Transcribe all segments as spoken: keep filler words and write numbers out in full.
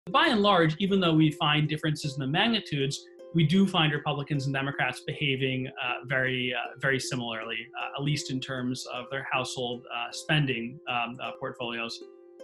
By and large, even though we find differences in the magnitudes, we do find Republicans and Democrats behaving uh, very, uh, very similarly, uh, at least in terms of their household uh, spending um, uh, portfolios.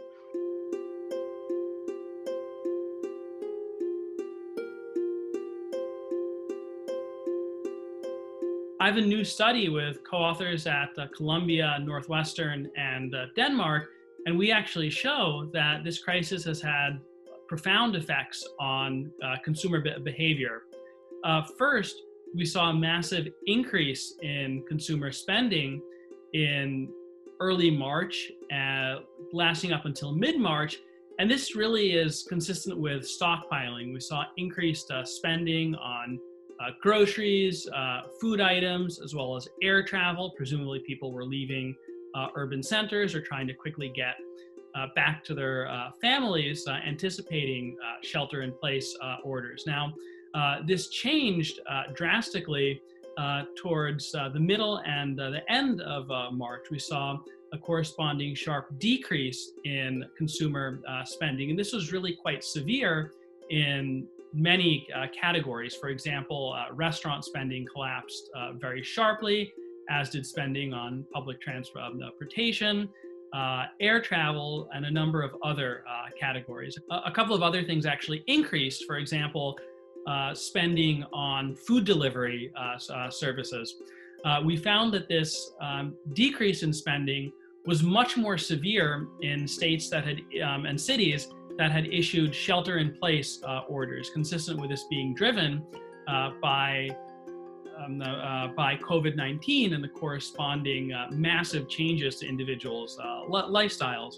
I have a new study with co-authors at uh, Columbia, Northwestern, and uh, Denmark, and we actually show that this crisis has had profound effects on uh, consumer be behavior. Uh, first, we saw a massive increase in consumer spending in early March, uh, lasting up until mid-March, and this really is consistent with stockpiling. We saw increased uh, spending on uh, groceries, uh, food items, as well as air travel. Presumably people were leaving uh, urban centers or trying to quickly get Uh, back to their uh, families, uh, anticipating uh, shelter-in-place uh, orders. Now, uh, this changed uh, drastically uh, towards uh, the middle and uh, the end of uh, March. We saw a corresponding sharp decrease in consumer uh, spending, and this was really quite severe in many uh, categories. For example, uh, restaurant spending collapsed uh, very sharply, as did spending on public transportation, Uh, air travel, and a number of other uh, categories. A, a couple of other things actually increased. For example, uh, spending on food delivery uh, uh, services. Uh, we found that this um, decrease in spending was much more severe in states that had um, and cities that had issued shelter-in-place uh, orders, consistent with this being driven uh, by Um, uh, by COVID nineteen and the corresponding uh, massive changes to individuals' uh, lifestyles.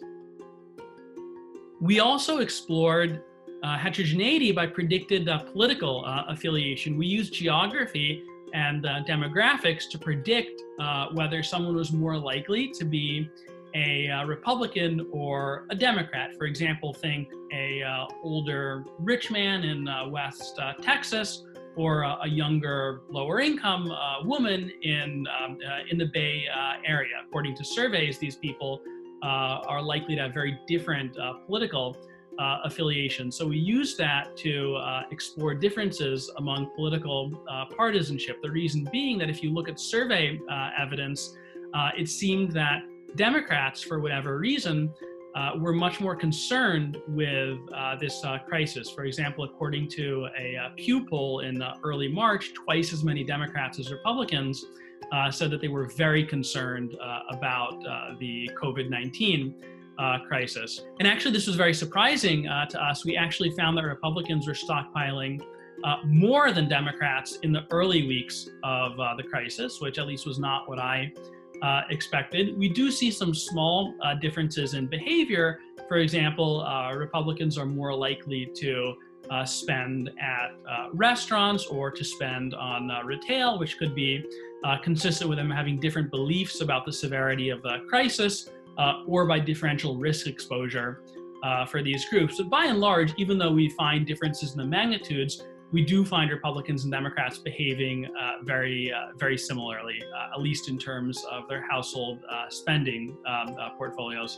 We also explored uh, heterogeneity by predicted uh, political uh, affiliation. We used geography and uh, demographics to predict uh, whether someone was more likely to be a uh, Republican or a Democrat. For example, think a uh, older rich man in uh, West uh, Texas, or a, a younger, lower-income uh, woman in, um, uh, in the Bay uh, Area. According to surveys, these people uh, are likely to have very different uh, political uh, affiliations. So we use that to uh, explore differences among political uh, partisanship. The reason being that if you look at survey uh, evidence, uh, it seemed that Democrats, for whatever reason, Uh, were much more concerned with uh, this uh, crisis. For example, according to a uh, Pew poll in uh, early March, twice as many Democrats as Republicans uh, said that they were very concerned uh, about uh, the COVID nineteen uh, crisis. And actually, this was very surprising uh, to us. We actually found that Republicans were stockpiling uh, more than Democrats in the early weeks of uh, the crisis, which at least was not what I Uh, expected. We do see some small uh, differences in behavior. For example, uh, Republicans are more likely to uh, spend at uh, restaurants or to spend on uh, retail, which could be uh, consistent with them having different beliefs about the severity of the crisis uh, or by differential risk exposure uh, for these groups. But by and large, even though we find differences in the magnitudes, we do find Republicans and Democrats behaving uh, very, uh, very similarly, uh, at least in terms of their household uh, spending um, uh, portfolios.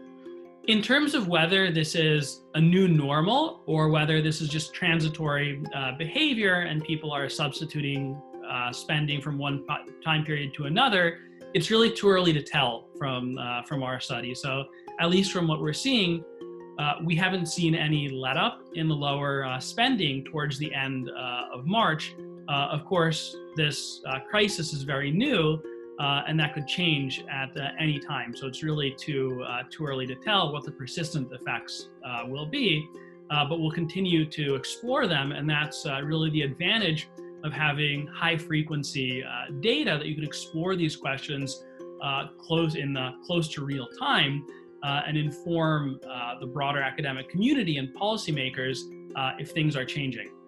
In terms of whether this is a new normal or whether this is just transitory uh, behavior and people are substituting uh, spending from one time period to another, it's really too early to tell from, uh, from our study. So at least from what we're seeing, Uh, we haven't seen any let up in the lower uh, spending towards the end uh, of March. Uh, of course, this uh, crisis is very new, uh, and that could change at uh, any time. So it's really too, uh, too early to tell what the persistent effects uh, will be, uh, but we'll continue to explore them, and that's uh, really the advantage of having high-frequency uh, data that you can explore these questions uh, close in uh, close to real time. Uh, and inform uh, the broader academic community and policymakers uh, if things are changing.